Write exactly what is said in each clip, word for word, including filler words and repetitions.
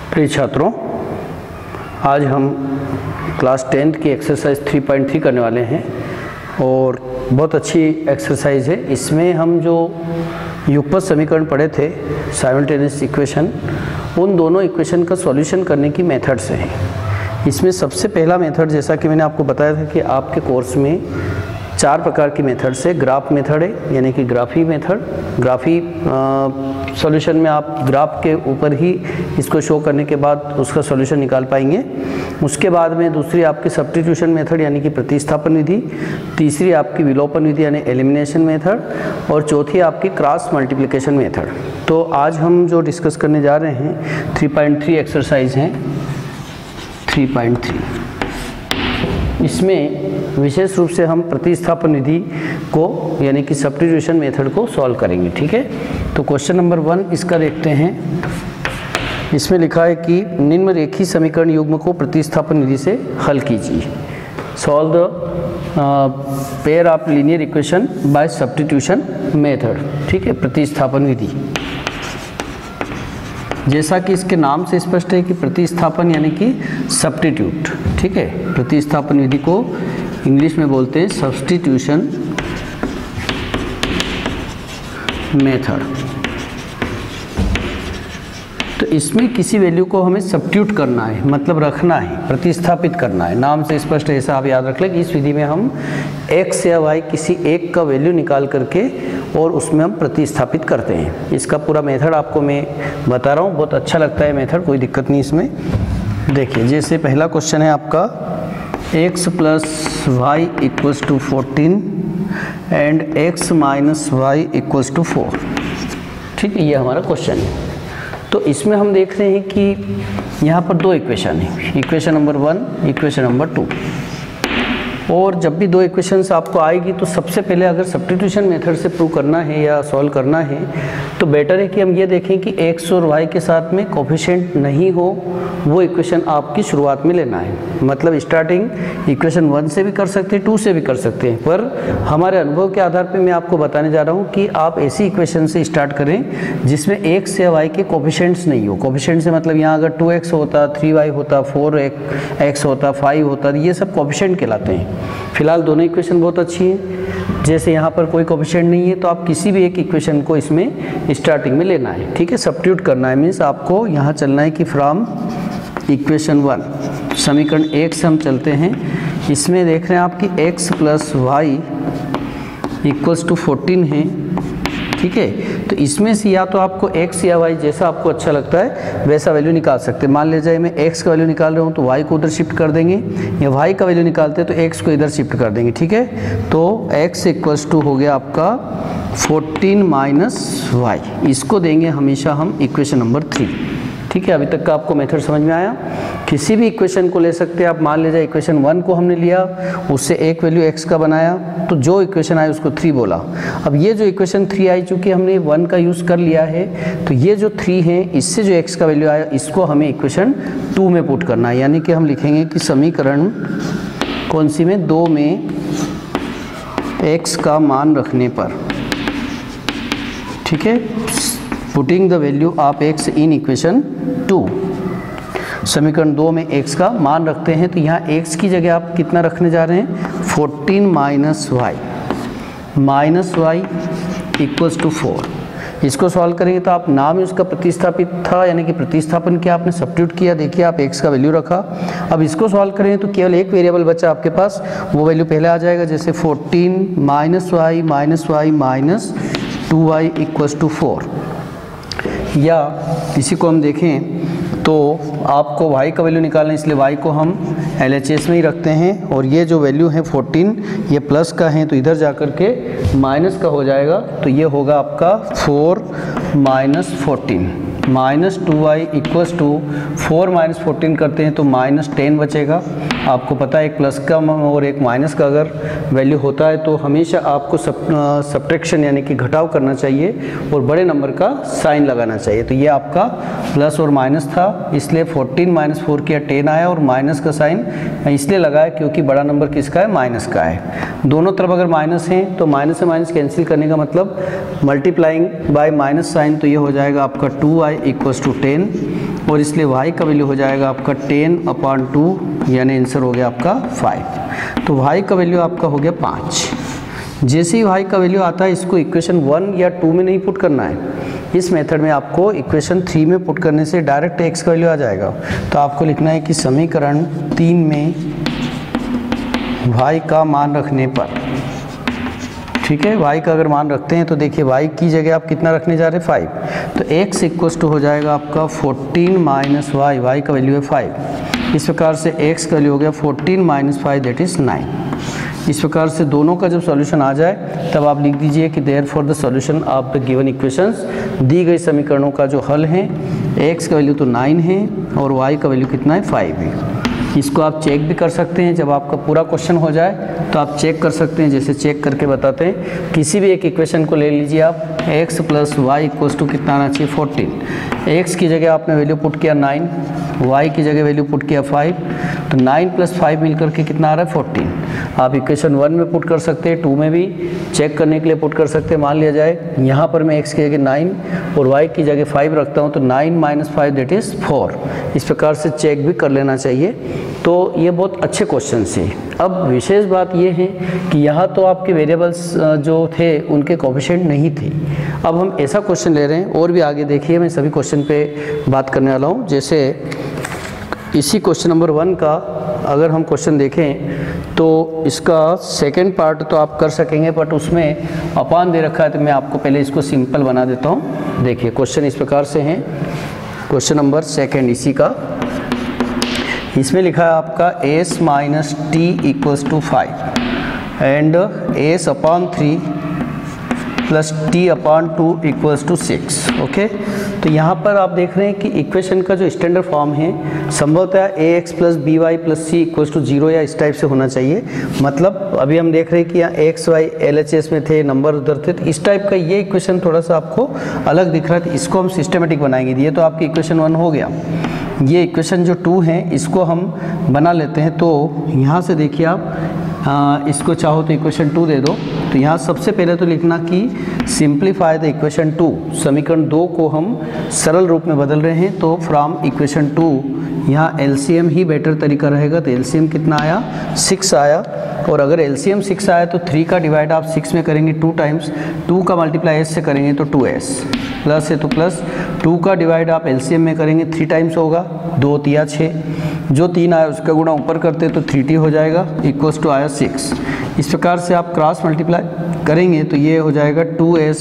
प्रिय छात्रों, आज हम क्लास टेंथ की एक्सरसाइज थ्री पॉइंट थ्री करने वाले हैं और बहुत अच्छी एक्सरसाइज है। इसमें हम जो युगपत समीकरण पढ़े थे, साइमल्टेनियस इक्वेशन, उन दोनों इक्वेशन का सॉल्यूशन करने की मेथड्स हैं। इसमें सबसे पहला मेथड, जैसा कि मैंने आपको बताया था कि आपके कोर्स में चार प्रकार की मेथड्स है। ग्राफ मेथड है, यानी कि ग्राफी मेथड, ग्राफी सॉल्यूशन में आप ग्राफ के ऊपर ही इसको शो करने के बाद उसका सॉल्यूशन निकाल पाएंगे। उसके बाद में दूसरी आपकी सब्स्टिट्यूशन मेथड यानी कि प्रतिस्थापन विधि, तीसरी आपकी विलोपन विधि यानी एलिमिनेशन मेथड, और चौथी आपकी क्रॉस मल्टीप्लिकेशन मेथड। तो आज हम जो डिस्कस करने जा रहे हैं थ्री पॉइंट थ्री एक्सरसाइज हैं थ्री पॉइंट थ्री। इसमें विशेष रूप से हम प्रतिस्थापन विधि को यानी कि सब्स्टिट्यूशन मेथड को सॉल्व करेंगे। ठीक है, तो क्वेश्चन नंबर वन इसका देखते हैं। इसमें लिखा है कि निम्न रेखीय समीकरण युग्म को प्रतिस्थापन विधि से हल कीजिए। Solve the pair of linear equation by substitution method. ठीक है, प्रतिस्थापन विधि, जैसा कि इसके नाम से स्पष्ट है कि प्रतिस्थापन यानी कि सब्स्टिट्यूट। ठीक है, प्रतिस्थापन विधि को इंग्लिश में बोलते हैं सब्स्टिट्यूशन मेथड। तो इसमें किसी वैल्यू को हमें सब्स्टिट्यूट करना है, मतलब रखना है, प्रतिस्थापित करना है। नाम से स्पष्ट है, ऐसा आप याद रख लें कि इस विधि में हम x या y किसी एक का वैल्यू निकाल करके और उसमें हम प्रतिस्थापित करते हैं। इसका पूरा मेथड आपको मैं बता रहा हूँ, बहुत अच्छा लगता है मेथड, कोई दिक्कत नहीं इसमें। देखिए, जैसे पहला क्वेश्चन है आपका x plus Y equals to fourteen and x minus Y equals to four. ठीक है, ये हमारा क्वेश्चन है। तो इसमें हम देख रहे हैं कि यहाँ पर दो इक्वेशन है, equation number one, equation number two. और जब भी दो इक्वेशंस आपको आएगी तो सबसे पहले अगर सब्स्टिट्यूशन मेथड से प्रूव करना है या सॉल्व करना है तो बेटर है कि हम ये देखें कि x और y के साथ में कोफिशिएंट नहीं हो, वो इक्वेशन आपकी शुरुआत में लेना है। मतलब स्टार्टिंग इक्वेशन वन से भी कर सकते हैं, टू से भी कर सकते हैं, पर हमारे अनुभव के आधार पर मैं आपको बताने जा रहा हूँ कि आप ऐसी इक्वेशन से स्टार्ट करें जिसमें x या y के कोफिशिएंट्स नहीं हो। कोफिशिएंट से मतलब यहाँ अगर टू एक्स होता, थ्री वाई होता, फोर एक्स होता, फाइव होता, ये सब कोफिशिएंट कहलाते हैं। फिलहाल दोनों इक्वेशन बहुत अच्छी हैं। जैसे यहाँ पर कोई कोफिशिएंट नहीं है तो आप किसी भी एक इक्वेशन को इसमें स्टार्टिंग में लेना है। ठीक है, सब्स्टिट्यूट करना है, मीन्स आपको यहाँ चलना है कि फ्रॉम इक्वेशन वन, समीकरण एक से हम चलते हैं। इसमें देख रहे हैं आप कि x plus Y equals to fourteen है। ठीक है, तो इसमें से या तो आपको x या y जैसा आपको अच्छा लगता है वैसा वैल्यू निकाल सकते हैं। मान लीजिए मैं x का वैल्यू निकाल रहा हूँ तो y को उधर शिफ्ट कर देंगे, या y का वैल्यू निकालते हैं तो x को इधर शिफ्ट कर देंगे। ठीक है, तो x इक्वल्स टू हो गया आपका फोर्टीन माइनस वाई, इसको देंगे हमेशा हम इक्वेशन नंबर थ्री। ठीक है, अभी तक का आपको मेथड समझ में आया। किसी भी इक्वेशन को ले सकते हैं आप। मान लीजिए इक्वेशन वन को हमने लिया, उससे एक वैल्यू x का बनाया, तो जो इक्वेशन आया उसको थ्री बोला। अब ये जो इक्वेशन थ्री आई, चूँकि हमने वन का यूज़ कर लिया है, तो ये जो थ्री है इससे जो x का वैल्यू आया इसको हमें इक्वेशन टू में पुट करना है। यानी कि हम लिखेंगे कि समीकरण कौन सी में, दो में x का मान रखने पर, ठीक है, putting the value of x in equation two. समीकरण दो में x का मान रखते हैं, तो यहाँ x की जगह आप कितना रखने जा रहे हैं, fourteen minus Y, minus Y equals to four. इसको सॉल्व करेंगे तो आप नाम ही उसका प्रतिस्थापित था, यानी कि प्रतिस्थापन किया, आपने सब्स्टिट्यूट किया। देखिए आप x का वैल्यू रखा। अब इसको सॉल्व करें तो केवल एक वेरिएबल बचा आपके पास, वो वैल्यू पहले आ जाएगा। जैसे fourteen minus Y minus Y minus two Y equals to four. या इसी को हम देखें तो आपको y का वैल्यू निकालना है, इसलिए y को हम एल एच एस में ही रखते हैं। और ये जो वैल्यू है फोर्टीन, ये प्लस का है तो इधर जा कर के माइनस का हो जाएगा, तो ये होगा आपका four minus fourteen, minus two Y equals to four minus fourteen करते हैं तो माइनस टेन बचेगा। आपको पता है एक प्लस का और एक माइनस का अगर वैल्यू होता है तो हमेशा आपको सब्ट्रैक्शन यानी कि घटाव करना चाहिए और बड़े नंबर का साइन लगाना चाहिए। तो ये आपका प्लस और माइनस था, इसलिए फोर्टीन माइनस फोर किया टेन आया, और माइनस का साइन इसलिए लगाया क्योंकि बड़ा नंबर किसका है, माइनस का है। दोनों तरफ अगर माइनस है तो माइनस से माइनस कैंसिल करने का मतलब मल्टीप्लाइंग बाय माइनस साइन, तो ये हो जाएगा आपका two Y equals to ten. और इसलिए y का वैल्यू हो जाएगा आपका टेन अपॉन टू, यानी आंसर हो गया आपका फाइव। तो y का वैल्यू आपका हो गया पाँच। जैसे ही y का वैल्यू आता है इसको इक्वेशन वन या टू में नहीं पुट करना है, इस मेथड में आपको इक्वेशन थ्री में पुट करने से डायरेक्ट x का वैल्यू आ जाएगा। तो आपको लिखना है कि समीकरण तीन में y का मान रखने पर, ठीक है, y का अगर मान रखते हैं तो देखिए y की जगह आप कितना रखने जा रहे हैं, फाइव। तो x इक्वल्स टू हो जाएगा आपका फोर्टीन माइनस वाई, वाई का वैल्यू है फाइव। इस प्रकार से x का वैल्यू हो गया fourteen minus five that is nine. इस प्रकार से दोनों का जब सॉल्यूशन आ जाए तब आप लिख दीजिए कि therefore the solution of the given equations, दी गई समीकरणों का जो हल है, x का वैल्यू तो नाइन है और y का वैल्यू कितना है, फाइव है। इसको आप चेक भी कर सकते हैं, जब आपका पूरा क्वेश्चन हो जाए तो आप चेक कर सकते हैं। जैसे चेक करके बताते हैं, किसी भी एक इक्वेशन को ले लीजिए आप, x plus Y equals to कितना आना चाहिए, फोर्टीन। x की जगह आपने वैल्यू पुट किया नाइन, y की जगह वैल्यू पुट किया फाइव, तो नाइन प्लस फाइव मिलकर के कितना आ रहा है, फोर्टीन। आप इक्वेशन वन में पुट कर सकते हैं, टू में भी चेक करने के लिए पुट कर सकते हैं। मान लिया जाए यहाँ पर मैं x की जगह नाइन और y की जगह फाइव रखता हूँ, तो nine minus five that is four. इस प्रकार से चेक भी कर लेना चाहिए। तो ये बहुत अच्छे क्वेश्चन से। अब विशेष बात ये है कि यहाँ तो आपके वेरिएबल्स जो थे उनके कोएफिशिएंट नहीं थे। अब हम ऐसा क्वेश्चन ले रहे हैं, और भी आगे देखिए मैं सभी क्वेश्चन पे बात करने वाला हूँ। जैसे इसी क्वेश्चन नंबर वन का अगर हम क्वेश्चन देखें तो इसका सेकंड पार्ट तो आप कर सकेंगे, बट उसमें अपान दे रखा है, तो मैं आपको पहले इसको सिंपल बना देता हूँ। देखिए क्वेश्चन इस प्रकार से हैं, क्वेश्चन नंबर सेकंड इसी का, इसमें लिखा है आपका S minus T equals to five and S upon three plus T upon two equals to six. Okay, तो यहाँ पर आप देख रहे हैं कि इक्वेशन का जो स्टैंडर्ड फॉर्म है संभवतः A X plus B Y plus C equals to zero या इस टाइप से होना चाहिए। मतलब अभी हम देख रहे हैं कि यहाँ X Y L H S में थे, नंबर उधर थे, तो इस टाइप का ये इक्वेशन थोड़ा सा आपको अलग दिख रहा है, तो इसको हम सिस्टमेटिक बनाएंगे। ये तो आपकी इक्वेशन वन हो गया। ये इक्वेशन जो टू है इसको हम बना लेते हैं। तो यहाँ से देखिए आप आ, इसको चाहो तो इक्वेशन टू दे दो। तो यहाँ सबसे पहले तो लिखना कि सिंप्लीफाई द इक्वेशन टू, समीकरण दो को हम सरल रूप में बदल रहे हैं। तो फ्रॉम इक्वेशन टू यहाँ एलसीएम ही बेटर तरीका रहेगा। तो एलसीएम कितना आया, सिक्स आया। और अगर एलसीएम सिक्स आया तो थ्री का डिवाइड आप सिक्स में करेंगे टू टाइम्स, टू का मल्टीप्लाई एस से करेंगे तो टू एस, प्लस है तो प्लस, टू का डिवाइड आप एलसीएम में करेंगे थ्री टाइम्स होगा, दो तिया छः, जो तीन आया उसका गुणा ऊपर करते तो थ्री टी हो जाएगा, इक्वल्स टू आया सिक्स। इस प्रकार से आप क्रॉस मल्टीप्लाई करेंगे तो ये हो जाएगा two S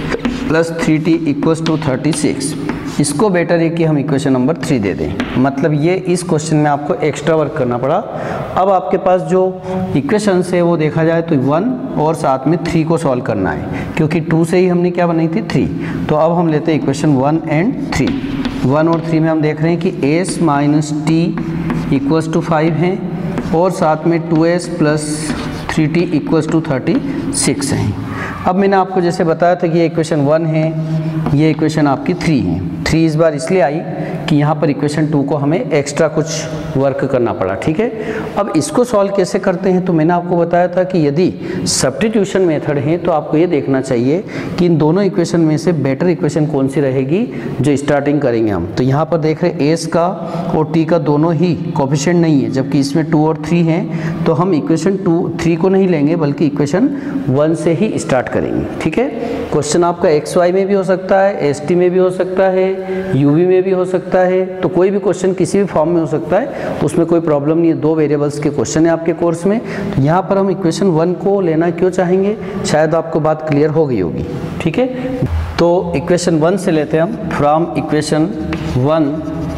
plus three T equals to thirty six. इसको बेटर है कि हम इक्वेशन नंबर थ्री दे दें। मतलब ये इस क्वेश्चन में आपको एक्स्ट्रा वर्क करना पड़ा। अब आपके पास जो इक्वेशंस है वो देखा जाए तो वन और साथ में थ्री को सॉल्व करना है, क्योंकि टू से ही हमने क्या बनाई थी, थ्री। तो अब हम लेते हैं equation one and three. One और थ्री में हम देख रहे हैं कि S minus T equals to five हैं और साथ में two S plus three T equals to thirty six हैं। अब मैंने आपको जैसे बताया था कि ये इक्वेशन वन है, ये इक्वेशन आपकी थ्री है। थ्री इस बार इसलिए आई कि यहाँ पर इक्वेशन टू को हमें एक्स्ट्रा कुछ वर्क करना पड़ा। ठीक है, अब इसको सॉल्व कैसे करते हैं, तो मैंने आपको बताया था कि यदि सब्स्टिट्यूशन मेथड है तो आपको ये देखना चाहिए कि इन दोनों इक्वेशन में से बेटर इक्वेशन कौन सी रहेगी जो स्टार्टिंग करेंगे हम। तो यहाँ पर देख रहे हैं एस का और टी का दोनों ही कोएफिशिएंट नहीं है, जबकि इसमें टू और थ्री हैं। तो हम इक्वेशन टू थ्री को नहीं लेंगे बल्कि इक्वेशन वन से ही स्टार्ट करेंगे। ठीक है, क्वेश्चन आपका एक्स वाई में भी हो सकता है, एस टी में भी हो सकता है, यूवी में भी हो सकता है, तो कोई भी क्वेश्चन किसी भी फॉर्म में हो सकता है, उसमें कोई प्रॉब्लम नहीं है। दो वेरिएबल्स के क्वेश्चन है आपके कोर्स में। तो यहाँ पर हम इक्वेशन वन को लेना क्यों चाहेंगे, शायद आपको बात क्लियर हो गई होगी। ठीक है, तो इक्वेशन वन से लेते हैं हम। फ्रॉम इक्वेशन वन,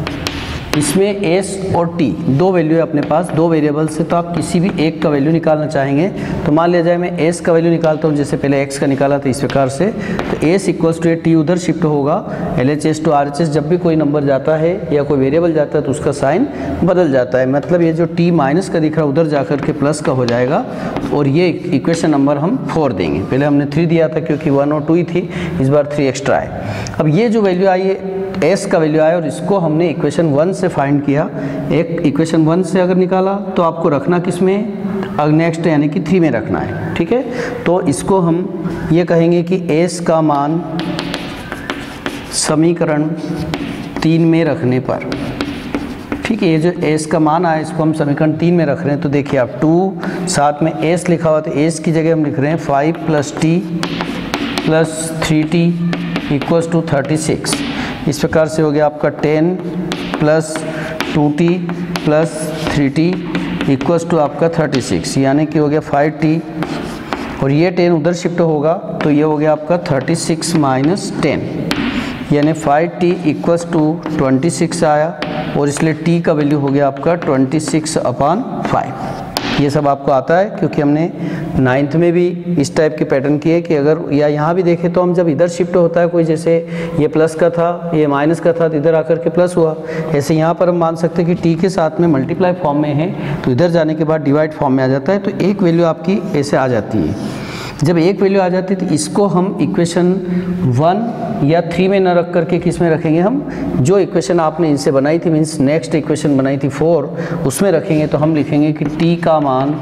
इसमें s और t दो वैल्यू है अपने पास, दो वेरिएबल से, तो आप किसी भी एक का वैल्यू निकालना चाहेंगे। तो मान लिया जाए मैं s का वैल्यू निकालता हूँ, जैसे पहले x का निकाला था इस प्रकार से। तो s इक्वल्स टू t उधर शिफ्ट होगा, L H S to R H S. जब भी कोई नंबर जाता है या कोई वेरिएबल जाता है तो उसका साइन बदल जाता है। मतलब ये जो t माइनस का दिख रहा है उधर जाकर के प्लस का हो जाएगा, और ये इक्वेशन नंबर हम फोर देंगे। पहले हमने थ्री दिया था क्योंकि वन और टू ही थी, इस बार थ्री एक्स्ट्रा है। अब ये जो वैल्यू आई है s का वैल्यू आया और इसको हमने इक्वेशन वन से फाइंड किया। एक इक्वेशन वन से अगर निकाला तो आपको रखना किस में, अब नेक्स्ट यानी कि थ्री में रखना है। ठीक है, तो इसको हम ये कहेंगे कि s का मान समीकरण तीन में रखने पर, ठीक है, ये जो एस का मान आया इसको हम समीकरण तीन में रख रहे हैं। तो देखिए आप टू साथ में एस लिखा हुआ, तो एस की जगह हम लिख रहे हैं five plus T plus three T equals to thirty six. इस प्रकार से हो गया आपका ten plus two T plus three T equals to आपका थर्टी सिक्स, यानी कि हो गया फाइव टी और ये टेन उधर शिफ्ट होगा तो ये हो गया आपका थर्टी सिक्स माइनस टेन, यानी five T equals to twenty six आया और इसलिए t का वैल्यू हो गया आपका ट्वेंटी सिक्स अपॉन फाइव। ये सब आपको आता है क्योंकि हमने नाइन्थ में भी इस टाइप के पैटर्न किए कि अगर या यहाँ भी देखें तो हम जब इधर शिफ्ट होता है कोई, जैसे ये प्लस का था ये माइनस का था तो इधर आकर के प्लस हुआ, ऐसे यहाँ पर हम मान सकते हैं कि t के साथ में मल्टीप्लाई फॉर्म में है तो इधर जाने के बाद डिवाइड फॉर्म में आ जाता है, तो एक वैल्यू आपकी ऐसे आ जाती है। जब एक वैल्यू आ जाती है तो इसको हम इक्वेशन वन या थ्री में न रख करके किस में रखेंगे, हम जो इक्वेशन आपने इनसे बनाई थी मीन्स नेक्स्ट इक्वेशन बनाई थी फोर, उसमें रखेंगे। तो हम लिखेंगे कि t का मान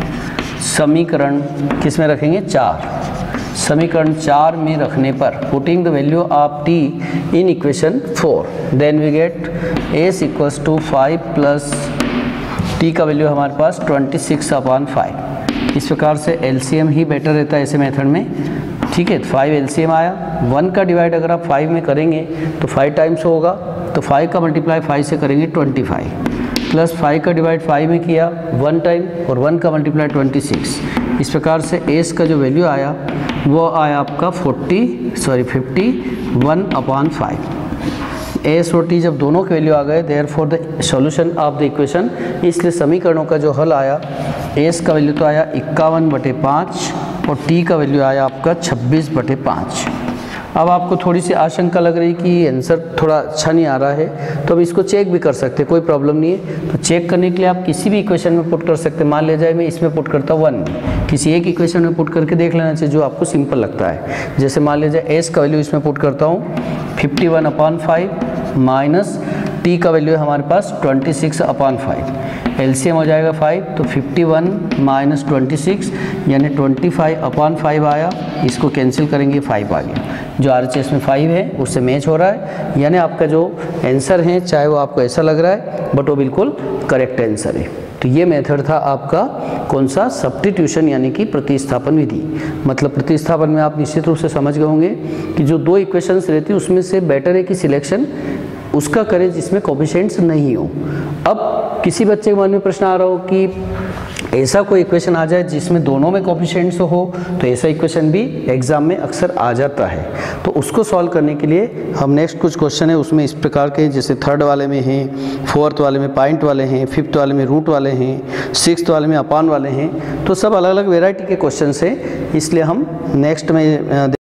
समीकरण किस में रखेंगे, चार, समीकरण चार में रखने पर putting the value of t in equation four, then we get s equals to five plus t का वैल्यू हमारे पास ट्वेंटी सिक्स अपॉन फाइव। इस प्रकार से एलसीएम ही बेटर रहता है ऐसे मेथड में, ठीक है। फाइव एलसीएम आया, वन का डिवाइड अगर आप फाइव में करेंगे तो फाइव टाइम्स होगा, तो फाइव का मल्टीप्लाई फाइव से करेंगे ट्वेंटी फाइव, प्लस फाइव का डिवाइड फाइव में किया वन टाइम और वन का मल्टीप्लाई ट्वेंटी सिक्स। इस प्रकार से एस का जो वैल्यू आया वो आया आपका forty sorry fifty one upon five. S और टी जब दोनों के वैल्यू आ गए therefore the solution of the equation, इसलिए समीकरणों का जो हल आया एस का वैल्यू तो आया इक्यावन बटे पाँच और टी का वैल्यू आया आपका छब्बीस बटे पाँच। अब आपको थोड़ी सी आशंका लग रही कि आंसर थोड़ा अच्छा नहीं आ रहा है, तो अब इसको चेक भी कर सकते हैं, कोई प्रॉब्लम नहीं है। तो चेक करने के लिए आप किसी भी इक्वेशन में पुट कर सकते हैं। मान लिया जाए मैं इसमें पुट करता हूँ वन, किसी एक इक्वेशन में पुट करके देख लेना चाहिए जो आपको सिंपल लगता है। जैसे मान लीजिए एस का वैल्यू इसमें पुट करता हूँ fifty one upon five minus T का वैल्यू है हमारे पास twenty six upon five, LCM हो जाएगा फाइव, तो fifty one minus twenty six यानी ट्वेंटी फाइव अपॉन फाइव आया, इसको कैंसिल करेंगे फाइव आ गया, जो आर एच एस में फाइव है उससे मैच हो रहा है, यानी आपका जो आंसर है चाहे वो आपको ऐसा लग रहा है बट वो बिल्कुल करेक्ट आंसर है। तो ये मेथड था आपका कौन सा, सब्स्टिट्यूशन यानी कि प्रतिस्थापन विधि। मतलब प्रतिस्थापन में आप निश्चित रूप से समझ गए होंगे कि जो दो इक्वेशंस रहती है उसमें से बेटर है कि सिलेक्शन उसका करें जिसमें कोफिशिएंट्स नहीं हो। अब किसी बच्चे के मन में प्रश्न आ रहा हो कि ऐसा कोई इक्वेशन आ जाए जिसमें दोनों में कोफिशिएंट्स हो, तो ऐसा इक्वेशन भी एग्जाम में अक्सर आ जाता है। तो उसको सॉल्व करने के लिए हम नेक्स्ट कुछ क्वेश्चन है उसमें इस प्रकार के, जैसे थर्ड वाले में हैं, फोर्थ वाले में पॉइंट वाले हैं, फिफ्थ वाले में रूट वाले हैं, सिक्स्थ वाले में अपान वाले हैं, तो सब अलग अलग वेराइटी के क्वेश्चन हैं, इसलिए हम नेक्स्ट में